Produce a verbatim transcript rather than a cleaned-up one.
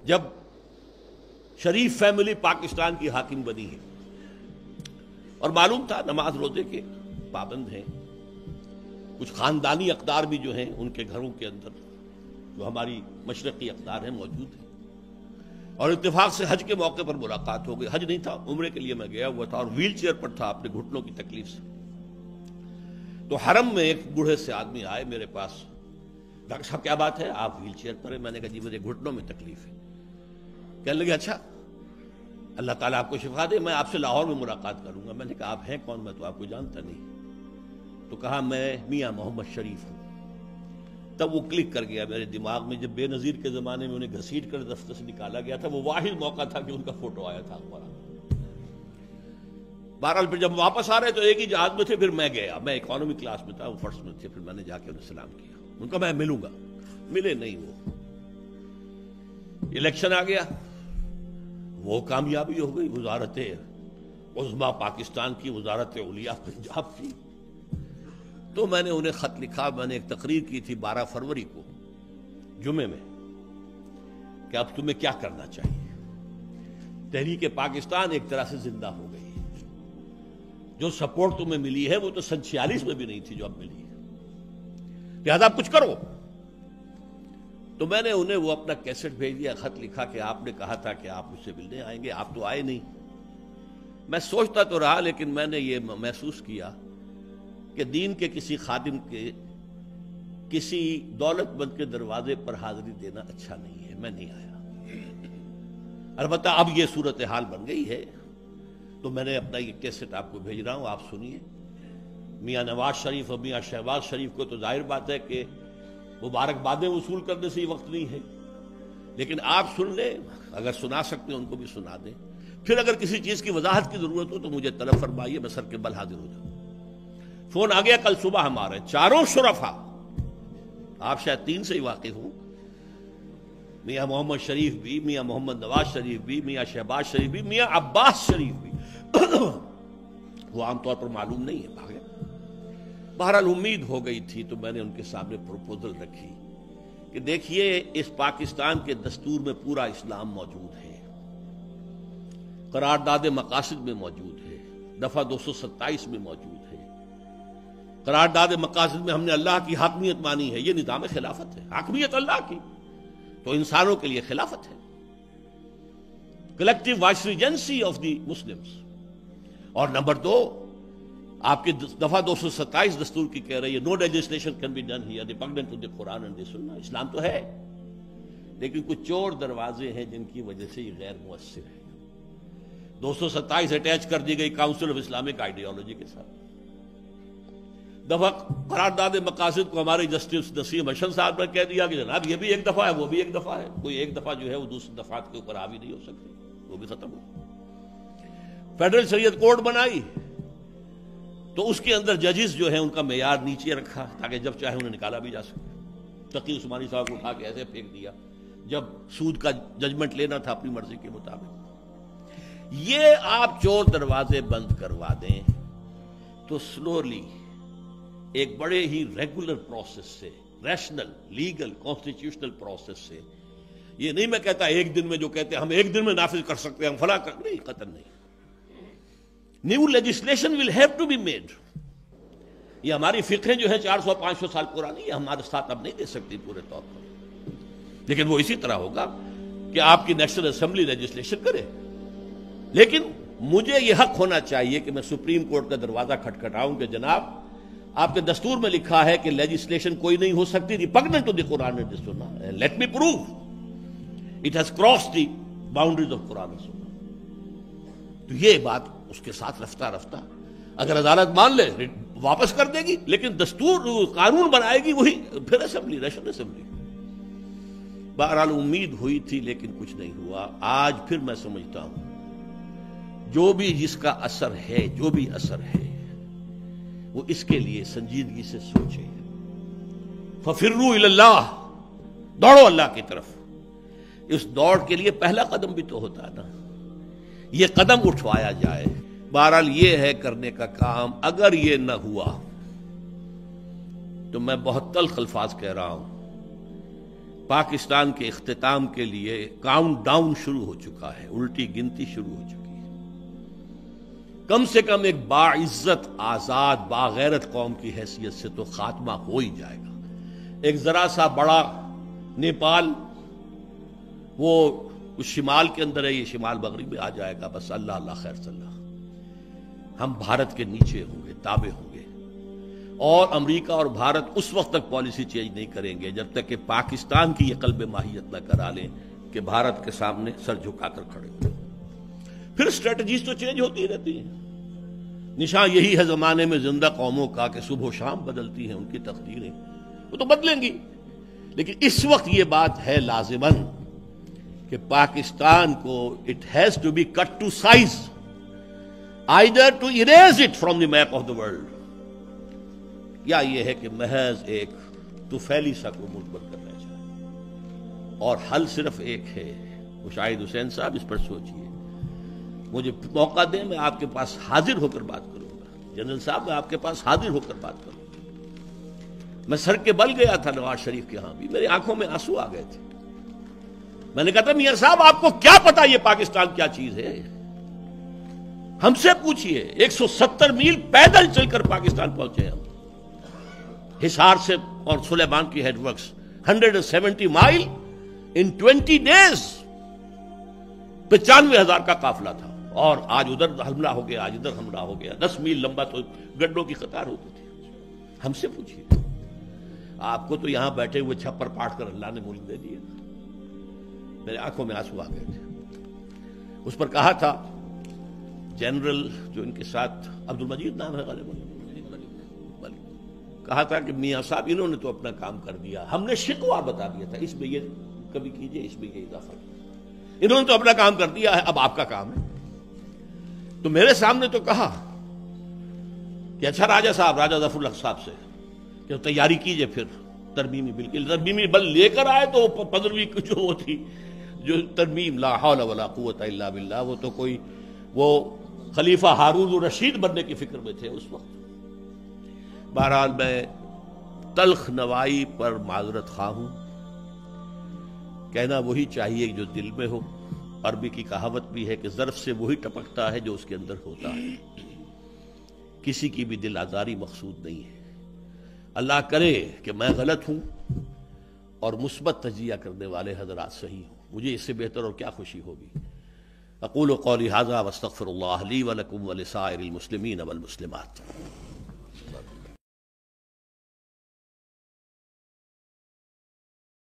جب شریف فیملی پاکستان کی حاکم بنی ہے اور معلوم تھا نماز روزے کے پابند ہیں، کچھ خاندانی اقدار بھی جو ہیں ان کے گھروں کے اندر جو ہماری مشرقی اقدار ہیں موجود ہیں، اور اتفاق سے حج کے موقع پر ملاقات ہو گئی. حج نہیں تھا، عمرے کے لیے میں گیا ہوا تھا اور ویل چیئر پر تھا اپنے گھٹنوں کی تکلیف سے. تو حرم میں ایک بوڑھے سے آدمی آئے میرے پاس، ڈاکٹر صاحب کیا بات ہے، آپ ویل چیئر پر ہیں؟ میں نے کہا جی مجھے گھٹنوں میں تکلیف ہے. کہنے لگے اچھا اللہ تعالیٰ آپ کو شفا دے، میں آپ سے لاہور میں ملاقات کروں گا. میں نے کہا آپ ہیں کون، میں تو آپ کو جانتا نہیں. تو کہا میں میاں محمد شریف ہوں. تب وہ کلک کر گیا میرے دماغ میں، جب بے نظیر کے زمانے میں انہیں گھسیٹ کر دفتر سے نکالا گیا تھا، وہ واحد موقع تھا کہ ان کا فوٹو آیا تھا اخبارات. بہرحال پھر جب واپس آ رہے تو ایک ہی جہاز میں تھے، پھر میں گیا، میں اکانومی کلاس میں تھا، وہ فرسٹ میں تھے. پھر میں نے جا کے انہیں سلام کیا، ان کا میں ملوں گا، ملے نہیں. وہ الیکشن آ گیا، وہ کامیابی ہو گئی، وزارت عظمیٰ پاکستان کی، وزارت علیٰ پنجاب کی. تو میں نے انہیں خط لکھا، میں نے ایک تقریر کی تھی بارہ فروری کو جمعے میں کہ اب تمہیں کیا کرنا چاہیے. تحریک پاکستان ایک طرح سے زندہ ہو گئی، جو سپورٹ تمہیں ملی ہے وہ تو سن چھیالیس میں بھی نہیں تھی جو اب ملی ہے، لہذا اب کچھ کرو. تو میں نے انہیں وہ اپنا کیسٹ بھیج دیا، خط لکھا کہ آپ نے کہا تھا کہ آپ مجھ سے ملنے آئیں گے، آپ تو آئے نہیں. میں سوچتا تو رہا لیکن میں نے یہ محسوس کیا کہ دین کے کسی خادم کے کسی دولت مند کے دروازے پر حاضری دینا اچھا نہیں ہے. میں نہیں آیا. البتہ اب یہ صورتحال بن گئی ہے تو میں نے اپنا یہ کیسٹ آپ کو بھیج رہا ہوں، آپ سنیے. میاں نواز شریف اور میاں شہباز شریف کو تو ظاہر بات ہے کہ مبارکبادیں وصول کرنے سے ہی وقت نہیں ہے، لیکن آپ سن لیں، اگر سنا سکتے ہیں ان کو بھی سنا دیں. پھر اگر کسی چیز کی وضاحت کی ضرورت ہو تو مجھے طلب فرمائیے، میں سر کے بل حاضر ہو جاؤں. فون آ گیا کل صبح، ہمارے چاروں شرفا، آپ شاید تین سے ہی واقف ہوں، میاں محمد شریف بھی، میاں محمد نواز شریف بھی، میاں شہباز شریف بھی، میاں عباس شریف بھی. وہ عام طور پر معلوم نہیں ہے، بھاگے. بہرحال امید ہو گئی تھی تو میں نے ان کے سامنے پروپوزل رکھی کہ دیکھیے اس پاکستان کے دستور میں پورا اسلام موجود ہے، قرارداد مقاصد میں موجود ہے، دفعہ دو سو ستائیس میں موجود ہے. قرارداد مقاصد میں ہم نے اللہ کی حاکمیت مانی ہے، یہ نظام خلافت ہے، حاکمیت اللہ کی، تو انسانوں کے لیے خلافت ہے، collective viceregency of the Muslims. اور نمبر دو، آپ کی دفعہ دو سو ستائیس دستور کی کہہ رہی ہے no legislation can be done here repugnant to the Quran and the Sunnah. Islam تو ہے لیکن کچھ چور دروازے ہیں جن کی وجہ سے یہ غیر مؤثر ہے. دو سو ستائیس اٹیچ کر دی گئی کاؤنسل آف اسلامک آئیڈیالوجی کے ساتھ. دفعہ قرارداد مقاصد کو ہمارے جسٹس نسیم حسن صاحب نے کہہ دیا کہ جناب یہ بھی ایک دفعہ ہے وہ بھی ایک دفعہ ہے، کوئی ایک دفعہ جو ہے وہ دوسری دفعات کے اوپر حاوی نہیں ہو سکتی، وہ بھی ختم ہو. فیڈرل شریعت کوڈ بنائی تو اس کے اندر ججز جو ہیں ان کا معیار نیچے رکھا تاکہ جب چاہے انہیں نکالا بھی جا سکے. تقی عثمانی صاحب کو اٹھا کے ایسے پھینک دیا جب سود کا ججمنٹ لینا تھا اپنی مرضی کے مطابق. یہ آپ چور دروازے بند کروا دیں تو سلولی ایک بڑے ہی ریگولر پروسیس سے، ریشنل لیگل کانسٹیٹیوشنل پروسیس سے، یہ نہیں میں کہتا ایک دن میں جو کہتے ہیں ہم ایک دن میں نافذ کر سکتے ہیں ہم فلاں کر، نہیں، قطعاً نہیں. New legislation will have to be made. یہ ہماری فقہیں جو ہے چار سو پانچ سو سال پرانی، یہ ہمارے ساتھ اب نہیں دے سکتی پورے طور پر، لیکن وہ اسی طرح ہوگا کہ آپ کی نیشنل اسمبلی لیجسلیشن کرے. لیکن مجھے یہ حق ہونا چاہیے کہ میں سپریم کورٹ کا دروازہ کھٹکھٹاؤں کہ جناب آپ کے دستور میں لکھا ہے کہ لیجسلیشن کوئی نہیں ہو سکتی ریپگننٹ to the Quran and the Sunnah. Let me prove it has crossed the boundaries of Quran and Sunnah. تو یہ بات اس کے ساتھ رفتہ رفتہ اگر عدالت مان لے واپس کر دے گی، لیکن دستور قانون بنائے گی وہی پھر اسمبلی، نیشنل اسمبلی. بہرحال امید ہوئی تھی لیکن کچھ نہیں ہوا. آج پھر میں سمجھتا ہوں جو بھی جس کا اثر ہے، جو بھی اثر ہے وہ اس کے لیے سنجیدگی سے سوچے. ففروا الی اللہ، دوڑو اللہ کی طرف. اس دوڑ کے لیے پہلا قدم بھی تو ہوتا ہے نا، یہ قدم اٹھوایا جائے. بہرحال یہ ہے کرنے کا کام. اگر یہ نہ ہوا تو میں بہت تلخ الفاظ کہہ رہا ہوں پاکستان کے اختتام کے لیے کاؤنٹ ڈاؤن شروع ہو چکا ہے، الٹی گنتی شروع ہو چکی ہے۔ کم سے کم ایک باعزت آزاد باغیرت قوم کی حیثیت سے تو خاتمہ ہو ہی جائے گا۔ ایک ذرا سا بڑا نیپال، وہ اس شمال کے اندر ہے، یہ شمال مغرب میں آ جائے گا، بس اللہ اللہ خیر صلی اللہ، ہم بھارت کے نیچے ہوں گے، تابع ہوں گے۔ اور امریکہ اور بھارت اس وقت تک پالیسی چینج نہیں کریں گے جب تک کہ پاکستان کی یہ قلب ماہیت نہ کرا لیں کہ بھارت کے سامنے سر جھکا کر کھڑے ہوں۔ پھر اسٹریٹجیز تو چینج ہوتی رہتی ہیں، نشان یہی ہے زمانے میں زندہ قوموں کا کہ صبح و شام بدلتی ہیں ان کی تقدیریں، وہ تو بدلیں گی، لیکن اس وقت یہ بات ہے لازماً کہ پاکستان کو it has to be cut to size, either to erase it from the map of the world, یا یہ ہے کہ محض ایک طفیلی سا کو مثبت کرنا چاہیے۔ اور حل صرف ایک ہے، مشاہد حسین صاحب اس پر سوچئے، مجھے موقع دیں میں آپ کے پاس حاضر ہو کر بات کروں گا، جنرل صاحب میں آپ کے پاس حاضر ہو کر بات کروں گا۔ میں سر کے بل گیا تھا نواز شریف کے ہاں بھی، میری آنکھوں میں آنسو آ گئے تھے، میں نے کہا تھا میاں صاحب آپ کو کیا پتا یہ پاکستان کیا چیز ہے، ہم سے پوچھئے، ایک سو ستر میل پیدل چل کر پاکستان پہنچے ہم، حصار سے اور سلیمان کی ہیڈ ورکس ہنڈریڈ سیونٹی مائل ان ٹوینٹی ڈیز، پچانوے ہزار کا قافلہ تھا، اور آج ادھر حملہ ہو گیا، آج ادھر حملہ ہو گیا، دس میل لمبا تو گڈوں کی قطار ہوتی تھی۔ ہم سے پوچھیے، آپ کو تو یہاں بیٹھے ہوئے چھپر پاٹ کر اللہ نے ملک دے دیا۔ میرے آنکھوں میں آنسو آ گئے تھے۔ اس پر کہا تھا جنرل جو ان کے ساتھ عبد المجید نام ہے غالباً، کہا تھا کہ میاں صاحب انہوں نے تو اپنا کام کر دیا، ہم نے شکوہ بتا دیا تھا، اس میں یہ کبھی کیجئے، اس میں یہ اضافہ کیجئے، انہوں نے تو اپنا کام کر دیا ہے، اب آپ کا کام ہے۔ تو میرے سامنے تو کہا کہ اچھا راجہ صاحب، راجہ ظفر الحق صاحب سے کہ تیاری کیجئے پھر ترمیمی بل کی، ترمیمی بل لے کر آئے تو پندرہویں جو وہ تھی جو ترمیم، لا حول ولا قوت الا باللہ، وہ تو کوئی وہ خلیفہ ہارون الرشید بننے کی فکر میں تھے اس وقت۔ بہرحال میں تلخ نوائی پر معذرت خواہ ہوں، کہنا وہی چاہیے جو دل میں ہو۔ عربی کی کہاوت بھی ہے کہ ظرف سے وہی ٹپکتا ہے جو اس کے اندر ہوتا ہے، کسی کی بھی دل آزاری مقصود نہیں ہے۔ اللہ کرے کہ میں غلط ہوں اور مثبت تجزیہ کرنے والے حضرات صحیح ہوں، مجھے اس سے بہتر اور کیا خوشی ہوگی۔ اقول قولی ھذا واستغفر اللہ لی ولکم ولسائر المسلمین والمسلمات۔